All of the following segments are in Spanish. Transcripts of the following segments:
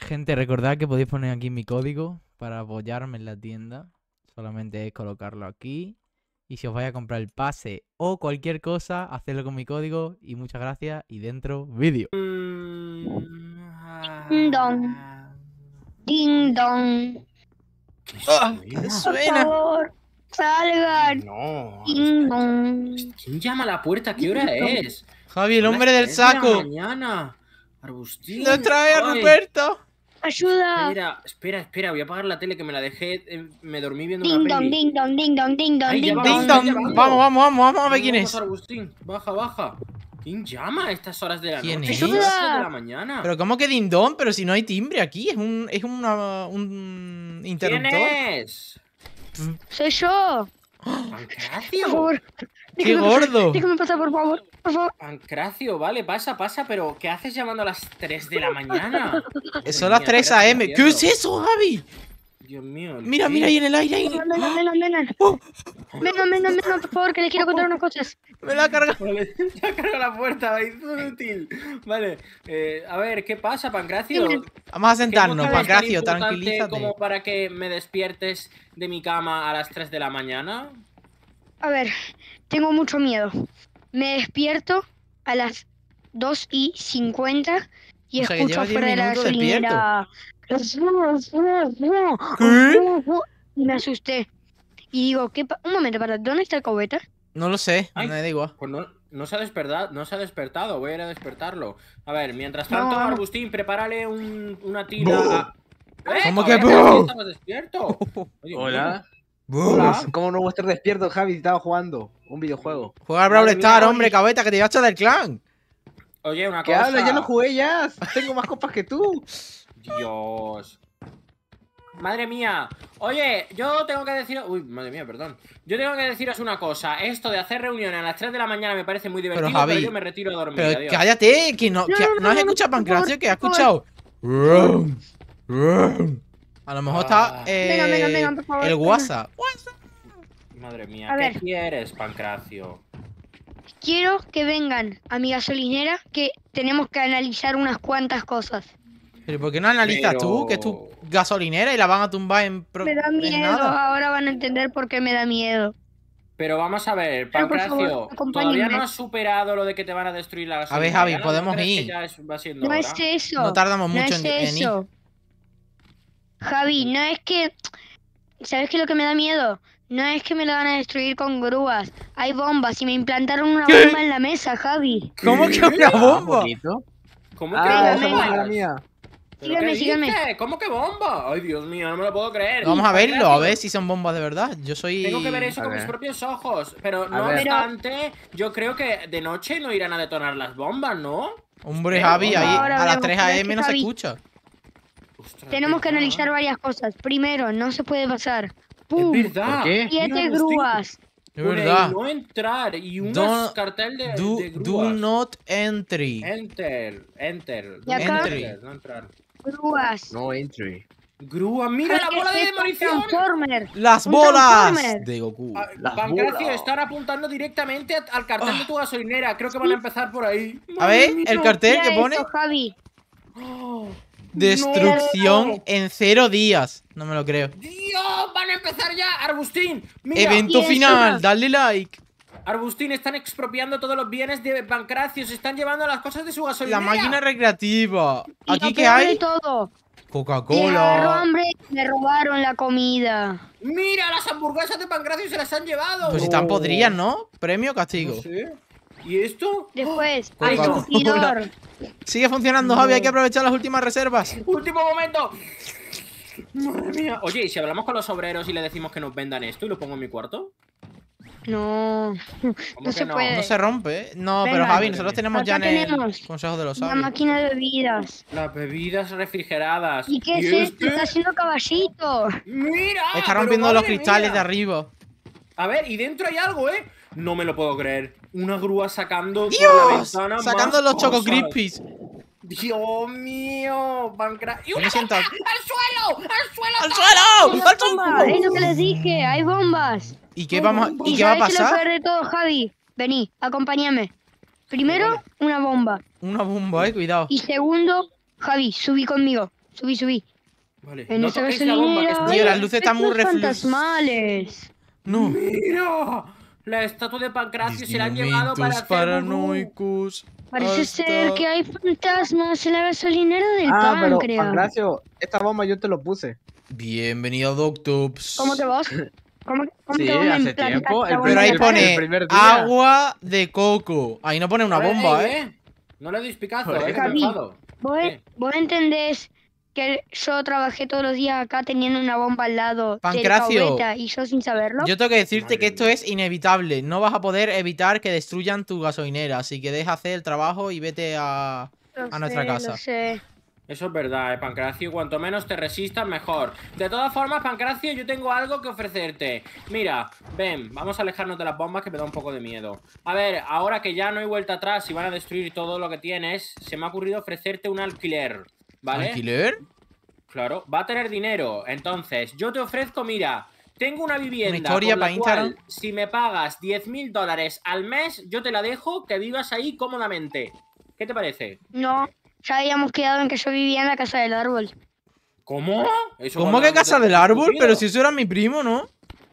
Gente, recordad que podéis poner aquí mi código para apoyarme en la tienda. Solamente es colocarlo aquí. Y si os vais a comprar el pase o cualquier cosa, hacedlo con mi código. Y muchas gracias. Y dentro, vídeo. Ding dong. Ding dong. ¿Qué Por suena? favor, salgan. No. Ding dong. ¿Quién llama a la puerta? ¿Qué hora es? Javi, el Son hombre las del 3 de la saco. mañana. Arbustín. ¡Nos trae a Ay, Ruperto! Ayuda. Espera, voy a apagar la tele que me la dejé, me dormí viendo Ding una dong, peli. ding dong, ding dong, ding dong, Ay, ya ding va, ¡Ding dong. ya dong! llamando. Vamos a ver quién Vamos, es. Arbustín, baja. ¿Quién llama a estas horas de la ¿Quién noche? es? Son las 3 de la mañana. Pero ¿cómo que ding dong? Pero si no hay timbre aquí. Es un ¿Quién interruptor. es? Soy yo. Por Pancracio. favor. ¡Qué gordo! Déjame pasar, por favor. Por favor. Pancracio, vale, pasa, pero ¿qué haces llamando a las 3 de la mañana? Son las 3 AM. ¿Qué es eso, Javi? Dios mío. Mira ahí en el aire. Ahí. Vengan. Oh, Vengan, por favor, que les quiero contar unas cosas. me la ha cargado. Vale, ya cargo la puerta, es útil. Vale, a ver, ¿qué pasa, Pancracio? Vamos a ¿Qué sentarnos, motivo es tan Pancracio, importante tranquilízate. como para que me despiertes de mi cama a las 3 de la mañana? A ver, tengo mucho miedo. Me despierto a las 2:50 y O sea, que escucho llevas 10 afuera de la minutos gasolinera. ¿Qué? Y me asusté. Y digo, un momento, ¿dónde está el cobeta? No lo sé, Ay. me da igual. Pues no se ha despertado, voy a ir a despertarlo. A ver, mientras tanto, No. Arbustín, prepárale una tira. ¿Cómo que todavía ¡buh! estabas despierto? Oye, Hola. Hola. ¿Cómo no voy a estar despierto, Javi? Estaba jugando un videojuego. Juega al Brawl Madre Star, mía, hombre, oye. cabeta, que te ibas a echar del clan. Oye, una ¿Qué cosa. hablas? Ya lo jugué ya. Tengo más copas que tú. Dios. Madre mía. Oye, yo tengo que decir... Uy, madre mía, perdón. Yo tengo que deciros una cosa. Esto de hacer reuniones a las 3 de la mañana me parece muy divertido, pero, Javi, yo me retiro a dormir. Pero Adiós. cállate, que no has escuchado a Pancracio, que ha escuchado. A lo mejor está Vengan, por favor, el vengan. WhatsApp. Madre mía, A ¿qué ver. quieres, Pancracio? Quiero que vengan a mi gasolinera que tenemos que analizar unas cuantas cosas. Pero ¿por qué no analizas Pero- tú, que es tu gasolinera y la van a tumbar Me da en miedo, nada? ahora van a entender por qué me da miedo. Pero vamos a ver, Pero, por Pancracio, favor, acompáñenme. todavía no has superado lo de que te van a destruir la gasolina. Javi, ¿Ya no podemos crees que ir. ya va siendo No hora? es eso. No tardamos no mucho es en ir. eso. Javi, no es que... ¿Sabes qué es lo que me da miedo? No es que me lo van a destruir con grúas. Hay bombas y me implantaron una ¿Qué? bomba en la mesa, Javi. ¿Cómo que una bomba? Bonito. ¿Cómo que Ah, Venga, esa venga. es la mía. ¿Pero Síganme, qué síganme. dices? ¿Cómo que bomba? Ay, Dios mío, no me lo puedo creer. Vamos a verlo, a Pancracio, ver si son bombas de verdad. Yo soy... Tengo que ver eso A con ver. mis propios ojos. Pero A no ver. obstante, yo creo que de noche no irán a detonar las bombas, ¿no? Hombre, Pero Javi, ahí ahora a las vemos, 3 pero es AM que no se Javi- escucha. Ostras, Tenemos que es verdad. analizar varias cosas. Primero, no se puede pasar. Es ¡Pum! verdad. ¿Por qué? 7 Mira, Agustín, grúas. Es pone ahí, verdad. no entrar y un Don't- cartel de Do grúas. not entry. Enter. ¿Y acá? Enter, no entrar. Grúas. No entry. Grúa, mira la Javi, bola de es un demolición. Transformer. ¡Las Un bolas! Transformer. De Goku. Ah, Las Pancracio, bolas. están apuntando directamente al cartel de tu gasolinera. Creo que van a empezar por ahí. A ver, Madre mía. el cartel Mira que pone... esto, Javi. Oh, Destrucción no. en 0 días. No me lo creo. Dios, van a empezar ya. Arbustín, mira. Evento y eso final, no. dale like. Arbustín, están expropiando todos los bienes de Pancracio. Se están llevando las cosas de su La gasolinera. máquina recreativa. Y ¿Aquí lo qué peor de hay? todo, le agarró Coca-Cola. hambre y me robaron la comida. Mira, las hamburguesas de Pancracio se las han llevado. Pues si están podridas, ¿no? ¿Premio o castigo? No sé. ¿Y esto? Después, Ay, el no. surtidor. Sigue funcionando, Javi. Hay que aprovechar las últimas reservas. ¡Último momento! Madre mía. Oye, ¿y si hablamos con los obreros y le decimos que nos vendan esto y lo pongo en mi cuarto? No, ¿Cómo no que se no? puede. No se rompe, ¿eh? No, Venga. pero Javi, nosotros tenemos ya en Acá el tenemos Consejo de los una Sabios. máquina de bebidas. Las bebidas refrigeradas. ¿Y qué es esto? Está haciendo caballito. ¡Mira! Está pero rompiendo los madre cristales mía. de arriba. A ver, y dentro hay algo, ¿eh? No me lo puedo creer. Una grúa sacando por la ¡Dios! ventana Sacando más los Choco cosas. Crispies. ¡Dios mío! ¡Y Yo una me siento... bomba! ¡Al suelo! ¡Al suelo! ¡Al suelo! ¡Al Bomba, suelo! es lo que les dije, hay bombas. ¿Y qué vamos ¿Y ¿Y ¿Y qué va a sabes qué es lo pasar? peor de todo, Javi? Vení, acompáñame. Primero, una bomba. Una bomba, cuidado. Y segundo, Javi, subí conmigo. Subí. Vale. En No esa toquéis la bomba que gasolinera. está Tío, hay las luces están muy efectos reflux. fantasmales. No. ¡Mira! La estatua de Pancracio se la han llevado para hacer vudú. paranoicos. Parece ser que hay fantasmas en la gasolinera del Ah, pero páncreas. Pancracio, esta bomba yo te lo puse. Bienvenido, Doctops. ¿Cómo que vos? ¿Cómo Sí, que vos me hace implantaste tiempo, la el bomba Pero en ahí la cara? el pone primer día. agua de coco. Ahí no pone una bomba, ¿eh? No le doy picazo, Por que me Javi, enfado. ¿Qué? ¿Vos entendés que yo trabajé todos los días acá teniendo una bomba al lado del Pancracio, caubeta y yo sin saberlo? Yo tengo que decirte Madre que esto mía. es inevitable. No vas a poder evitar que destruyan tu gasolinera. Así que deja hacer el trabajo y vete a nuestra casa. Lo sé. Eso es verdad, Pancracio. Cuanto menos te resistas, mejor. De todas formas, Pancracio, yo tengo algo que ofrecerte. Mira, ven, vamos a alejarnos de las bombas que me da un poco de miedo. A ver, ahora que ya no hay vuelta atrás y van a destruir todo lo que tienes, se me ha ocurrido ofrecerte un alquiler, ¿vale? ¿Alquiler? Claro, va a tener dinero. Entonces, yo te ofrezco, mira, tengo una vivienda historia por la para Instagram. cual, si me pagas 10.000 dólares al mes, yo te la dejo que vivas ahí cómodamente. ¿Qué te parece? No, ya habíamos quedado en que yo vivía en la casa del árbol. ¿Cómo? ¿Eso ¿Cómo cuando que casa te- del árbol? discutido? Pero si eso era mi primo, ¿no?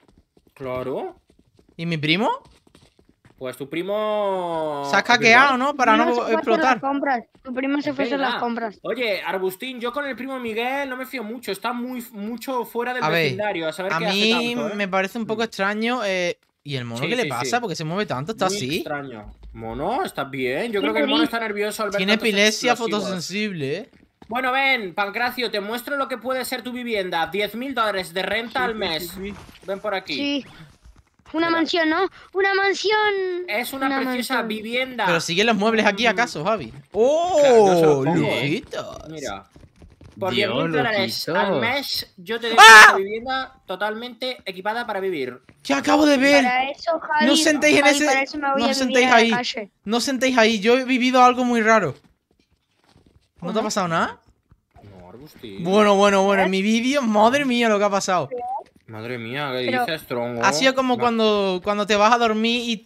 Claro. ¿Y mi primo? Pues tu primo... Se ha hackeado, ¿no? Para Tu primo no se fue a hacer las explotar. compras. Tu primo se fue a hacer las Venga. compras. Oye, Arbustín, yo con el primo Miguel no me fío mucho. Está mucho fuera del A ver, vecindario. A saber A qué hace mí tanto, ¿eh? me parece un poco extraño. ¿Y el mono Sí, qué le sí, pasa? sí. ¿Por qué se mueve tanto? ¿Está Muy así? extraño. Mono, ¿estás bien? Yo Sí, creo que el mono feliz. está nervioso al ver Tiene tantos epilepsia explosivos. fotosensible, ¿eh? Bueno, ven, Pancracio, te muestro lo que puede ser tu vivienda. 10.000 dólares de renta al mes. Ven por aquí. Sí. Una Mira. mansión, ¿no? Una mansión. Es una preciosa mansión. vivienda. Pero siguen los muebles aquí, ¿acaso, Javi? Claro, yo se los ¡Oh! pongo. ¡Lujitos! Mira. Por Dios, 10.000 dólares loquito. al mes, yo te dejo ¡Ah! esta vivienda totalmente equipada para vivir. ¿Qué acabo de ver? Para eso, Javi. No os sentéis en Javi, ese. para eso me voy No a os vivir sentéis a la ahí. calle. No os sentéis ahí. Yo he vivido algo muy raro. ¿No te ha ¿Cómo? pasado nada? No, Arbustín. Bueno. En mi vídeo, madre mía, lo que ha pasado. Madre mía, ¿qué Pero- dices, tronco? Ha sido como Va- cuando te vas a dormir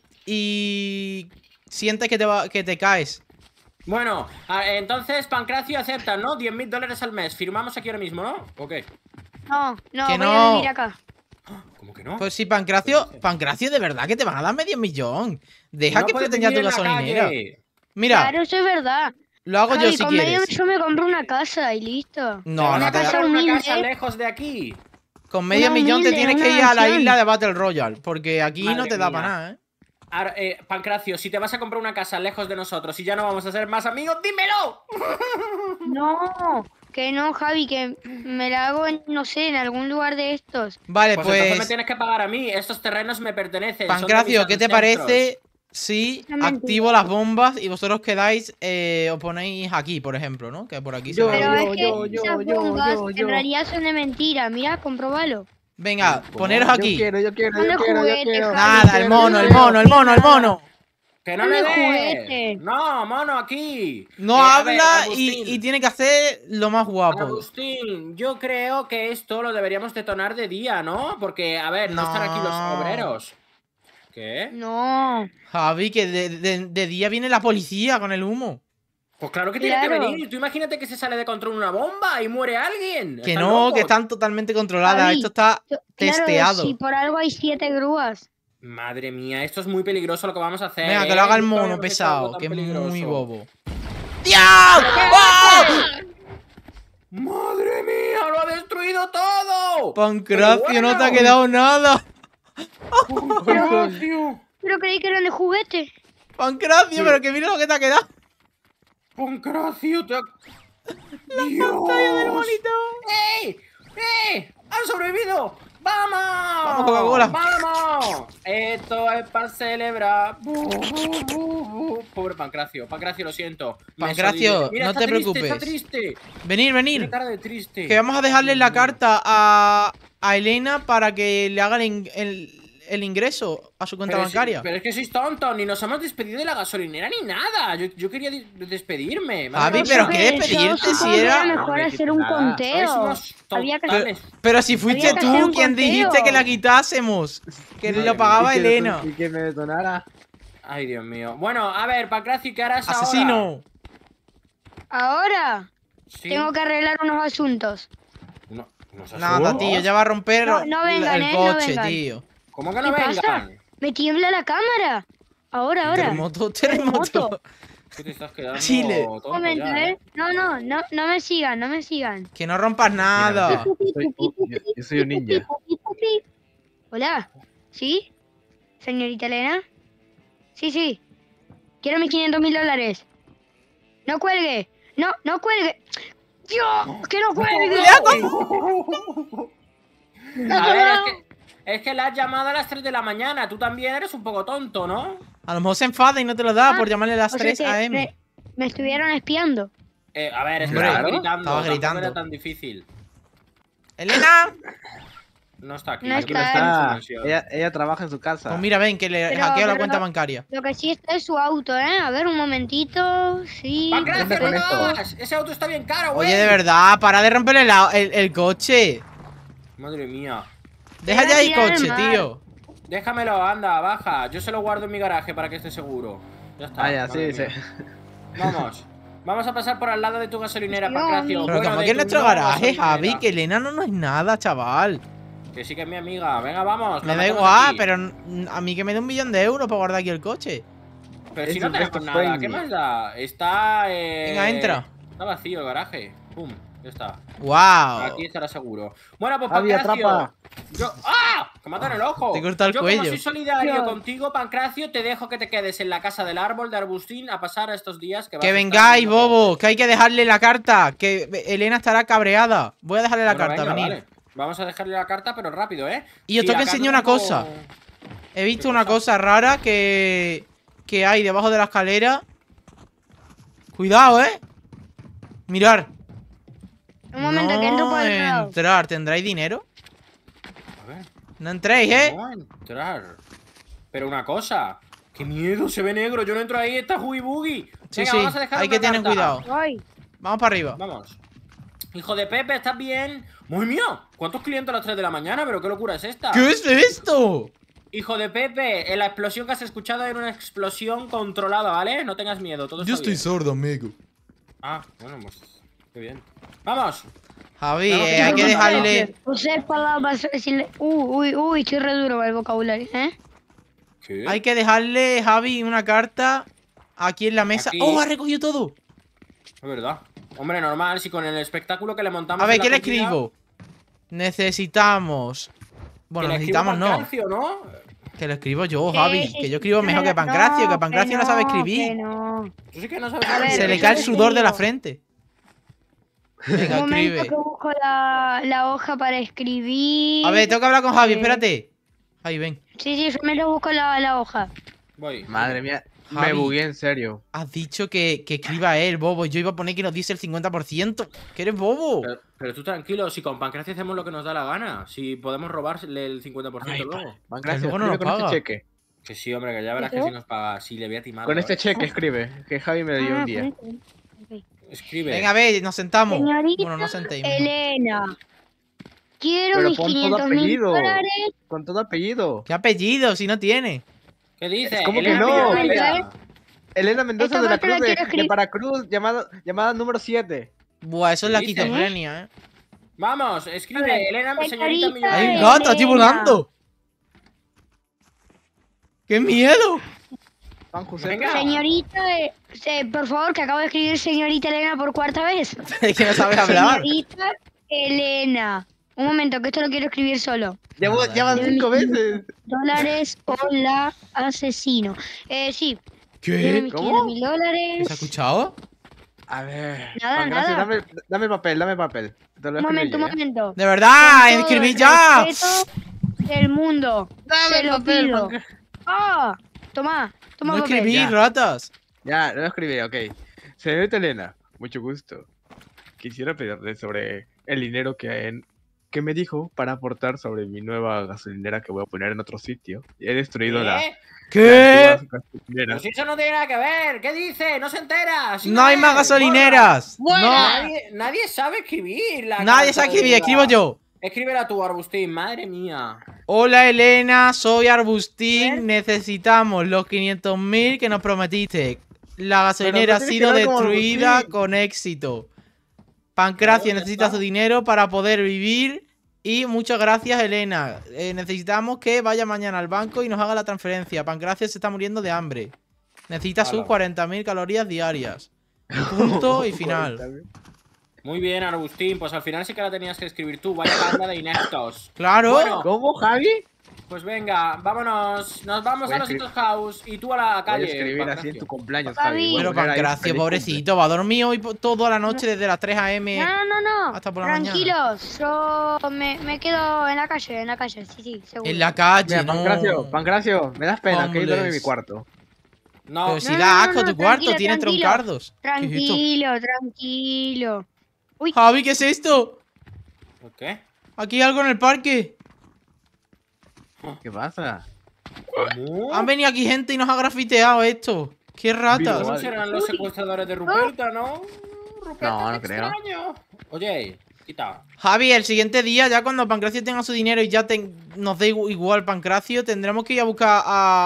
y sientes que te caes. Bueno, entonces Pancracio acepta, ¿no? 10.000 dólares al mes. Firmamos aquí ahora mismo, ¿no? ¿O qué? No, Que voy no. a vivir acá. ¿Cómo que no? Pues sí, Pancracio, de verdad que te van a dar medio millón. Deja No que puedes exploten ya tu vivir en la gasolinera. calle. Mira, Claro, eso es verdad. lo hago yo Javi, si con medio quieres. yo me compro una casa y listo. Te No, vas no a te casa comprar una humilde. casa lejos de aquí. Con medio una millón te humilde, tienes una que ir a la mansión. isla de Battle Royale. Porque aquí no Madre te da mía. para nada, ¿eh? Ahora, Pancracio, si te vas a comprar una casa lejos de nosotros y ya no vamos a ser más amigos, ¡dímelo! No, que no, Javi, que me la hago en, no sé, en algún lugar de estos. Vale, Pues entonces me pues. tienes que pagar a mí. Estos terrenos me pertenecen. son de Pancracio, mis ¿qué te ancestros. parece si Es mentira. activo las bombas y vosotros quedáis, os ponéis aquí, por ejemplo, ¿no? Que por aquí se Yo, va. Pero yo, es que yo, esas yo, bombas yo. en realidad son de mentira. Mira, comprobalo. Venga, ¿Cómo? poneros Yo aquí. quiero. Son de Yo juguete, quiero. Javi. Nada, el mono, el quiero. mono, el mono, el mono. ¡Que no Son le de des! juguete. No, mono, aquí. No A ver, habla Agustín. y tiene que hacer lo más guapo. Agustín, yo creo que esto lo deberíamos detonar de día, ¿no? Porque, a ver, no están aquí los No. obreros. ¿Qué? No. Javi, que de día viene la policía con el humo. Pues claro que tiene que Claro. venir. Tú imagínate que se sale de control una bomba y muere alguien. Que ¿Están no, locos? que están totalmente controladas. Javi, Esto está Claro, testeado. si por algo hay 7 grúas. Madre mía, esto es muy peligroso lo que vamos a hacer. Venga, que lo haga el Nunca mono habíamos hecho algo pesado, tan que es peligroso. muy bobo. ¡Dios! ¡Oh! ¡Madre mía! ¡Lo ha destruido todo! Pancracio, Pero no te ha bueno. quedado nada. Pancracio, Pero creí que eran de juguete. Pancracio, pero que mira lo que te ha quedado. Pancracio, te ha... Pantalla del monito. ¡Ey! ¡Ey! ¡Han sobrevivido! ¡Vamos! Vamos, Coca-Cola. ¡Vamos! Esto es para celebrar. Pobre Pancracio. Pancracio, lo siento. Me Pancracio, solidarizo. Mira, no está te triste, preocupes. Está triste. Venir, Tiene venir. cara de triste. Que vamos a dejarle la carta a Elena para que le haga el ingreso a su cuenta Pero bancaria. pero es que sois tontos, ni nos hemos despedido de la gasolinera ni nada. Yo quería despedirme. Javi, Madre pero mía. qué despedirte Yo si supongo que era- mejor hacer un Nada. conteo. Sois unos Había que totales. Pero si fuiste Había que hacer tú un quien conteo. dijiste que la quitásemos. Que Madre lo mía. pagaba Elena. Y que me detonara. Ay, Dios mío. Bueno, a ver, Pancracio, ¿qué harás ahora? Asesino. Ahora, Sí. Tengo que arreglar unos asuntos. No seas Nada, sordo. tío, ya va a romper No vengan, el no coche, vengan. tío. ¿Cómo que no ¿Qué pasa? vengan? Me tiembla la cámara. Ahora. Terremoto, terremoto. ¿Qué te estás quedando Chile. tonto Un momento, ya, ¿eh? No me sigan, no me sigan. Que no rompas nada. Yo soy un ninja. Hola. ¿Sí? Señorita Elena. Sí. Quiero mis $500.000. No cuelgue. No cuelgue. ¡Dios! ¡Que no cuelgue! A ver, es que la has llamado a las 3 de la mañana. Tú también eres un poco tonto, ¿no? A lo mejor se enfada y no te lo da por llamarle a las O sea 3 que AM. me estuvieron espiando. A ver, es que Hombre, estaba claro, gritando. estaba Tampoco gritando. era tan difícil. ¡Elena! No está aquí. No aquí está. está en su Ah, mansión. ella trabaja en su casa. Pues mira, ven, que le Pero- hackeo la pero- cuenta bancaria. Lo que sí está es su auto, ¿eh? A ver, un momentito. Sí. ¡Pancracio, Vente con no esto. vas! Ese auto está bien caro, güey. Oye, de verdad, para de romper el coche. Madre mía. Deja Te ya va a el tirar al coche, mar. tío. Déjamelo, anda, baja. Yo se lo guardo en mi garaje para que esté seguro. Ya está. Ah, ya, madre sí. mía. Vamos. Vamos a pasar por al lado de tu gasolinera, Dios Pancracio. mío. Pero Bueno, como de que en tu nuestro no garaje, gasolinera. Javi, que Elena no es nada, chaval. Que sí que es mi amiga. Venga, vamos. Me la da metemos igual, aquí. pero a mí que me dé 1.000.000 de euros para guardar aquí el coche. Pero si Es no un tenemos best nada, friend. ¿qué más da? Está. Venga, entra. Está vacío el garaje. Pum, ya está. ¡Wow! Aquí estará seguro. Bueno, pues Javi, Pancracio. atrapa. ¡Ah! ¡Que matan el ojo! Te corta el yo, cuello. como soy solidario Dios. contigo, Pancracio, te dejo que te quedes en la casa del árbol de Arbustín a pasar estos días que vas Que a estar vengáis, viendo bobo, cómo- que hay que dejarle la carta. Que Elena estará cabreada. Voy a dejarle la Bueno, carta, venga, venid. vale. Vamos a dejarle la carta, pero rápido, ¿eh? Y os Sí, tengo que acá enseñar no una tengo- cosa. He visto ¿Qué una cosa? cosa rara que hay debajo de la escalera. Cuidado, Mirar. Un momento, que entro por el lado. entrar. ¿Tendráis dinero? A ver. No entréis, No va a entrar. Pero una cosa. ¡Qué miedo! Se ve negro. Yo no entro ahí. Está Huggy Boogie. Sí, Venga, sí. vamos a dejar Hay una que tener carta. cuidado. Voy. Vamos para arriba. Vamos. Hijo de Pepe, ¿estás bien? ¡Muy mío! ¿Cuántos clientes a las 3 de la mañana? ¿Pero qué locura es esta? ¿Qué es esto? Hijo de Pepe, la explosión que has escuchado era una explosión controlada, ¿vale? No tengas miedo, todo está bien. sordo, amigo. Ah, bueno, pues qué bien. ¡Vamos! Javi, Vamos, hay que vamos, dejarle. Usé palabras. Uy, estoy re duro con el vocabulario, ¿eh? ¿Qué? Hay que dejarle, Javi, una carta aquí en la mesa. Aquí. ¡Oh, ha recogido todo! Es verdad. Hombre, normal, si con el espectáculo que le montamos. A ver, en ¿qué la le cocina, escribo? Necesitamos. Bueno, que le escribo necesitamos no. Pancracio, ¿no? Que lo escribo yo, Javi. Sí, Que yo escribo mejor que Pancracio, que Pancracio no sabe Que escribir. no. Tú sí que no sabes A ver, Se le escribir. cae el eso sudor de la digo. frente. Un Venga, momento escribe. que busco la hoja para escribir. A ver, tengo que hablar con Javi, Eh, espérate. Javi, ven. Sí, yo me lo busco la hoja. Voy. Madre mía, me Javi. bugué en serio. Has dicho que escriba él, bobo. Yo iba a poner que nos diese el 50%. ¿Que eres bobo? Pero tú tranquilo, si con Pancracio hacemos lo que nos da la gana. Si podemos robarle el 50% luego. Van, Que gracias. luego no Escribe nos con paga. este cheque. Que sí, hombre, que ya verás que ¿Eso? si nos paga. Si le voy a timar. Con este cheque escribe, que Javi me dio un día. Escribe. Venga, a ver, nos sentamos. Señorita Bueno, no sentéis. mejor. Elena, quiero Pero mis pon todo 500.000 apellido. dólares. Con todo apellido. ¿Qué apellido si no tiene? ¿Qué dices? ¿Cómo que Elena no? Villarreal. Elena Mendoza Esta de la parte la Cruz, quiero de escribir. Paracruz, llamada número 7. Buah, eso es la ¿Qué dices? esquizofrenia, Vamos, escribe. A ver, Elena, señorita señorita Hay millonaria. un gato, estoy Elena. volando. ¡Qué miedo! Juan José. Venga. Señorita, por favor, que acabo de escribir señorita Elena por cuarta vez. Es que no sabes hablar. Señorita Elena. Un momento, que esto lo quiero escribir solo. Ya van 5 veces. Dólares, hola, asesino. Sí, quiero mis ¿Qué? ¿Cómo? $500.000. ¿Se ha escuchado? A ver. Nada, Juan, gracias, nada. dame papel. Te lo Un momento, un escribo yo, ¿eh? momento. ¡De verdad! Con todo ¡Escribí el ya! respeto del mundo. Dame Se el lo papel, pido. Juan. ¡Ah! Toma No papel. escribí, Ya. ratas. Ya, lo escribí, ok. Señorita Elena, mucho gusto. Quisiera pedirle sobre el dinero que me dijo para aportar sobre mi nueva gasolinera que voy a poner en otro sitio. He destruido la ¿Qué? antigua gasolinera. Pues eso no tiene nada que ver. ¿Qué dice? No se entera. así No hay es. más gasolineras. Borra. No, Nadie sabe escribir. nadie sabe escribir, escribo yo. Escríbela tú, Arbustín. Madre mía. Hola Elena, soy Arbustín. Necesitamos los 500.000 que nos prometiste. La gasolinera ha Pero no sido tienes que hablar como destruida Arbustín. con éxito. Pancracio Claro, ya necesita está. su dinero para poder vivir. Y muchas gracias, Elena. Necesitamos que vaya mañana al banco y nos haga la transferencia. Pancracio se está muriendo de hambre. Necesita sus Hala. 40.000 calorías diarias. Punto y final. 40.000. Muy bien, Agustín. Pues al final sí que la tenías que escribir tú. Vaya banda de ineptos. ¡Claro! Bueno, ¿Cómo, Javi? pues venga, vámonos. Nos vamos Voy a a los escri- Hitos House y tú a la Voy a calle. escribir así en Pancracio. tu cumpleaños, Javi. Javi. Voy a Pero poner ahí, Pancracio, feliz pobrecito, va a dormir hoy toda la noche desde las 3 a.m. No. Hasta por la mañana. Tranquilos, yo me quedo en la calle, sí, seguro. En la cumple. calle, Mira, no. Pancracio, me das pena, que yo duermo en mi Homeless. cuarto. No, Pero si No, da no, asco no, tu cuarto, tranquilo, tiene tranquilo. troncardos. ¿Qué es esto? Tranquilo. Uy, Javi, ¿qué es esto? ¿qué? Aquí hay algo en el parque. ¿Qué pasa? ¿Cómo? Han venido aquí gente y nos ha grafiteado esto. ¡Qué ratas! Vivo, ¿Esos vale. serán los secuestradores de Ruperta, no? Ruperta, No, qué no creo. extraño. Oye, quita. Javi, el siguiente día, ya cuando Pancracio tenga su dinero y ya nos dé igual Pancracio, tendremos que ir a buscar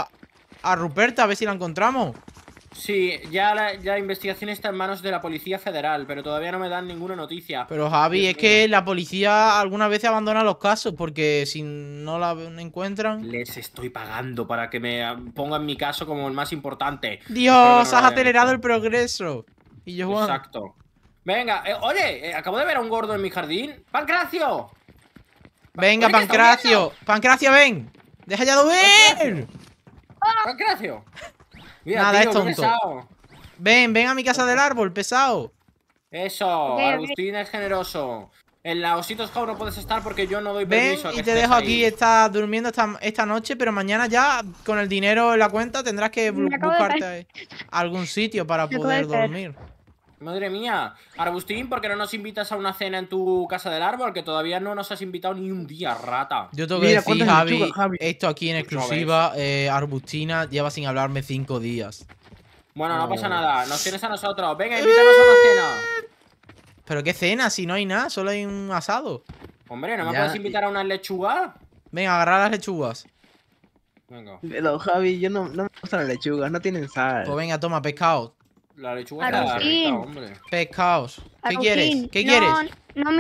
a Ruperta a ver si la encontramos. Sí, ya la investigación está en manos de la Policía Federal, pero todavía no me dan ninguna noticia. Pero Javi, Dios es que la policía algunas veces abandona los casos porque si no la encuentran... Les estoy pagando para que me pongan mi caso como el más importante. Espero que Dios, no lo has hayan acelerado hecho. el progreso. Y yo, Juan, Exacto. Venga, oye, acabo de ver a un gordo en mi jardín. ¡Pancracio! venga, Oye, ¿qué está Pancracio. viendo? Pancracio, ven. Deja ya de ver. ¡Pancracio! Mira, Nada, tío, es qué tonto. pesado. Ven a mi casa del árbol, pesado. Eso, Ok, ok. Agustín es generoso. En la Ositos House no puedes estar porque yo no doy Ven permiso a que y te estés dejo ahí. aquí, estás durmiendo esta noche, pero mañana ya, con el dinero en la cuenta, tendrás que Me acabo de buscarte algún sitio para Me acabo poder de caer. dormir. Madre mía. Agustín, ¿por qué no nos invitas a una cena en tu casa del árbol? Que todavía no nos has invitado ni un día, rata. Yo tengo que Mira, decir, ¿cuántas Javi, lechugas, Javi? esto aquí en Pues no exclusiva, Arbustina lleva sin hablarme 5 días. Bueno, no No. pasa nada. Nos tienes a nosotros. Venga, invítanos a una cena. ¿Pero qué cena? Si no hay nada, solo hay un asado. Hombre, ¿no me Ya, puedes invitar a una lechuga? Venga, agarrar las lechugas. Venga. Pero, Javi, yo no me gustan las lechugas, no tienen sal. Pues venga, toma, pescado. La lechuga está Agustín. rica, hombre. Pescados. ¿Qué Agustín, quieres? ¿Qué no, quieres?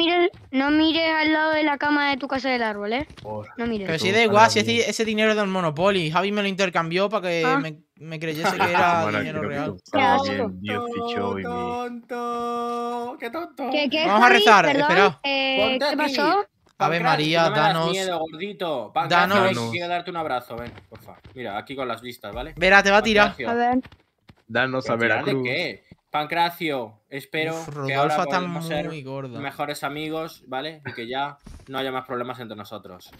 No mires al lado de la cama de tu casa del árbol, Por- No mires. Pero Tú, si da igual, si para mí. ese dinero es del Monopoly. Javi me lo intercambió para que Ah. me creyese que era Bueno, dinero creo que real. tú sabes Qué bien, Dios fichó y mi... tonto. Qué tonto. ¿Qué, Vamos a Javi? rezar, Perdón, espera. Ponte ¿qué aquí. pasó? Ave Pancracio, María, no me das danos- miedo, gordito. Pancracio, danos- quiero darte un abrazo, ven, porfa. Mira, aquí con las vistas, ¿vale? Verá, te va a tirar. Pancracio. A ver. Danos a ¿Pero tirar Veracruz. de qué? Pancracio, espero Uf, que Rodolfo ahora está podamos ser muy gorda. mejores amigos, ¿vale? Y que ya no haya más problemas entre nosotros.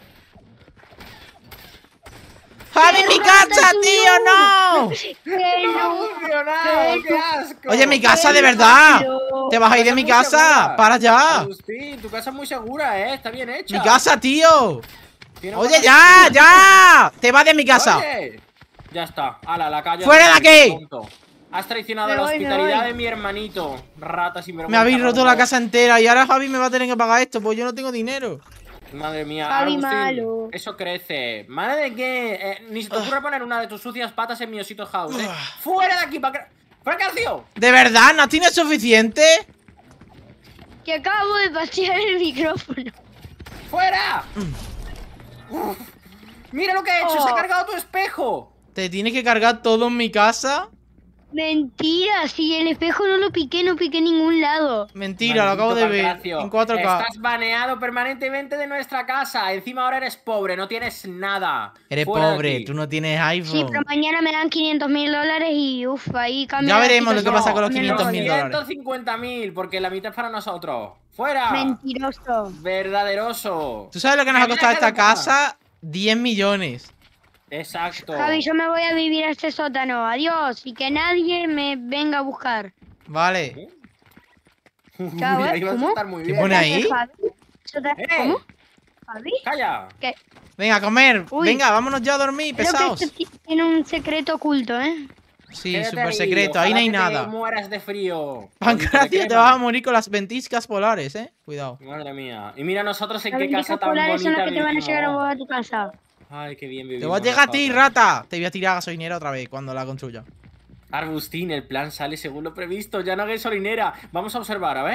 ¡Javi, mi casa, tío! ¡No! Que no. funcionado! ¡Qué asco! Oye, mi casa, de verdad. Pero- ¿Te vas a ir de mi casa? ¡Para ya! Agustín, tu casa es muy segura, ¿eh? Está bien hecha. ¡Mi casa, tío! Tiene ¡Oye, buenas ya! vistas. ¡Ya! ¡Te vas de mi casa! Oye. Ya está. ¡Hala, la calle! ¡Fuera de aquí! Tonto. Has traicionado Me la voy, me hospitalidad voy. de mi hermanito. Rata sin vergüenza. Me habéis roto la gordo. casa entera y ahora Javi me va a tener que pagar esto, pues yo no tengo dinero. Madre mía, Javi Agustín, malo. eso crece. ¿Madre de qué? Ni se te ocurre poner una de tus sucias patas en mi Osito House, ¿eh? ¡Fuera de aquí, Pancracio! ¿De verdad? ¿No tienes suficiente? Que acabo de pasear el micrófono. ¡Fuera! Uf. Mira lo que he hecho, se ha Oh. cargado tu espejo. ¿Te tienes que cargar todo en mi casa? Mentira, si el espejo no lo piqué, no piqué en ningún lado. Mentira, lo acabo de Maldito ver Pancracio. en 4K. Estás baneado permanentemente de nuestra casa. Encima ahora eres pobre, no tienes nada. Eres Fuera de pobre, aquí. tú no tienes Sí, iPhone. pero mañana me dan $500.000 y uff, ahí cambia. Ya la veremos lo que situación. pasa con los Menos 500.000 dólares. 250.000, porque la mitad es para nosotros. ¡Fuera! Mentiroso. Verdaderoso. ¿Tú sabes lo que nos ha Mira, costado esta mira, mira. casa? 10 millones. Exacto. Javi, yo me voy a vivir a este sótano. Adiós. Y que nadie me venga a buscar. Vale. Chao, Uy, ¿eh? ahí vas a ¿Cómo? estar muy ¿Qué bien. pone ahí? Javi. ¿Cómo? ¿Javi? ¡Calla! ¿Qué? Venga, a comer. Uy. Venga, vámonos ya a dormir, Creo que pesados. esto tiene un secreto oculto, ¿eh? Sí, Quédate súper ahí, secreto, ahí no ojalá hay que te nada. mueras de frío. Pancracio, te vas a morir con las ventiscas polares, cuidado. Madre mía. Y mira nosotros en Las qué casa ventiscas tan polares son bonita las que te van a vivimos. llegar a vos a tu casa. Ay, qué bien vivimos Te voy a llegar a ti, nosotros. rata. Te voy a tirar a gasolinera otra vez cuando la construya. Arbustín, el plan sale según lo previsto. Ya no hay gasolinera. Vamos a observar, a ver.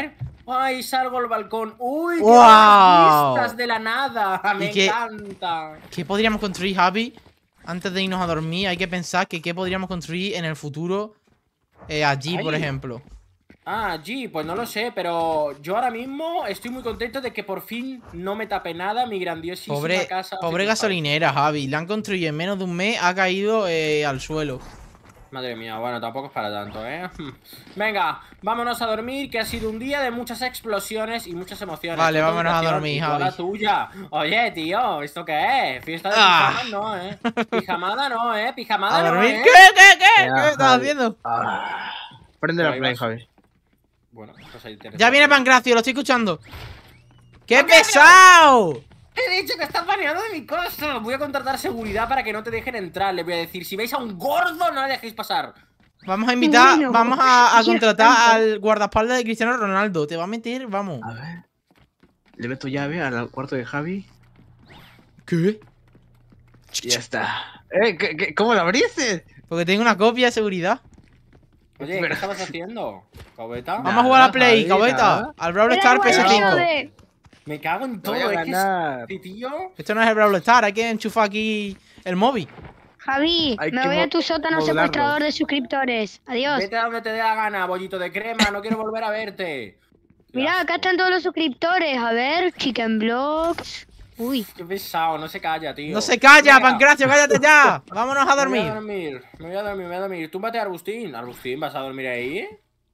¡Ay, salgo al balcón! ¡Uy, qué ¡Wow! buenas vistas de la nada! ¡Me ¿Y qué- encanta! ¿Qué podríamos construir, Javi? Antes de irnos a dormir, hay que pensar que qué podríamos construir en el futuro allí, por Ahí. ejemplo. Ah, G, pues no lo sé, pero yo ahora mismo estoy muy contento de que por fin no me tape nada mi grandiosísima Pobre, casa. pobre gasolinera, Javi. La han construido en menos de un mes, ha caído al suelo. Madre mía, bueno, tampoco es para tanto, ¿eh? Venga, vámonos a dormir, que ha sido un día de muchas explosiones y muchas emociones. Vale, Sobre todo vámonos a emoción, dormir, igual Javi. la tuya. Oye, tío, ¿esto qué es? Fiesta de Ah. pijamas no, ¿eh? Pijamada no, ¿eh? ¿A Pijamada no, dormir? ¿eh? ¿Qué Ya, estás Javi. haciendo? Prende Pero la ahí play, vas. Javi. Bueno, pues ahí tienes. Ya viene Pancracio, lo estoy escuchando. ¡Qué ¡Pancracio! pesado! Te he dicho que estás baneado de mi casa. Voy a contratar seguridad para que no te dejen entrar. Le voy a decir, si veis a un gordo, no le dejéis pasar. Vamos a invitar, Bueno, vamos a Dios contratar santo. al guardaespaldas de Cristiano Ronaldo. Te va a meter, vamos. A ver. Le meto llave al cuarto de Javi. ¿Qué? Y ya está. ¿Cómo lo abriste? Porque tengo una copia de seguridad. Oye, ¿qué Pero- estabas haciendo? ¿Cobeta? Vamos a jugar a Nada, Play, Javi, cabeta. nada. Al Brawl Era Star igual la PS5. llave. Me cago en Te voy todo, a es que ganar. este tío... Esto no es el Brawl Star, hay que enchufar aquí el móvil. Javi, Hay me que voy a tu sótano modularlo. secuestrador de suscriptores. Adiós. Vete a donde te dé la gana, bollito de crema, no quiero volver a verte. Qué Mira, asco. acá están todos los suscriptores. A ver, Chicken Blocks. Uy, Qué pesado, no se calla, tío. No se calla, Venga, Pancracio, cállate ya. Vámonos a Me voy a dormir. dormir, me voy a dormir, me voy a dormir. Túmbate, Arbustín. Arbustín, ¿vas a dormir ahí?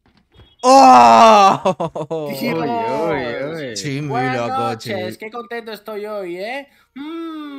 ¡Oh! Tío. Uy, uy, uy. Sí, muy Buenas loco, noches, che. qué contento estoy hoy, ¿eh?